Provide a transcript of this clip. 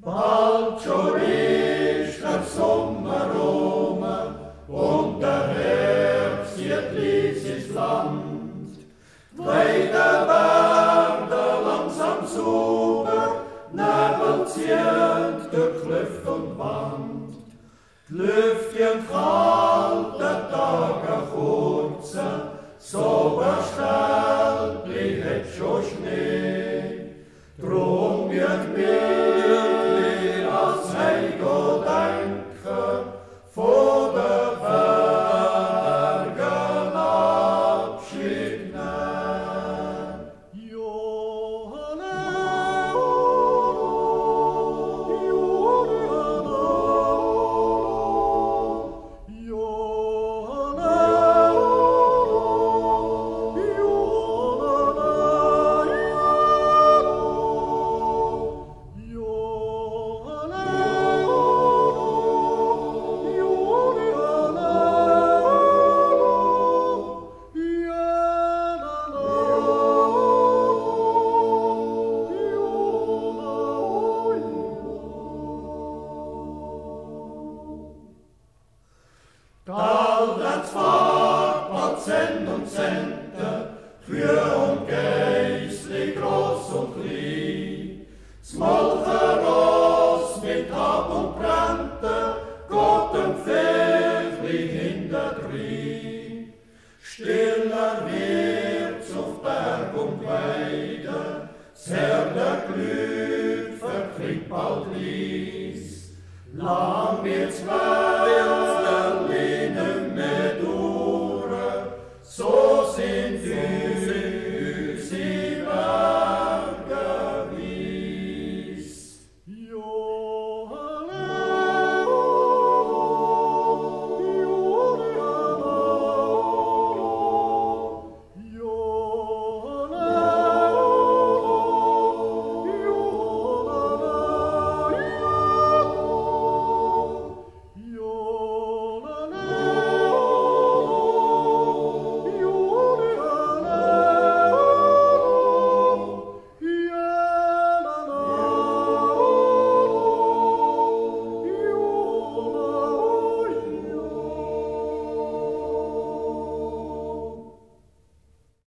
Bald schon ist der Sommer rum und der Herbst zieht lies ins Land. Die Weiden werden langsam sauber, Nebel ziehen durch Klüft und Wand. Die Lüftchen kalt, der Tage kurze, so bestellt hat schon Schnee. Drum wird mir als Heiko denken, von den Bergen Abschied nehmen. Daldas fahrt bald Cent und Cente, Kühe und Geissli, gross und klein. Das Molkeross mit Hab und Brente, Gott und Pferdli hinterdrein. Stiller wird's auf Berg und Weide, das Herdenglück verkriegt bald lies. Lang wird's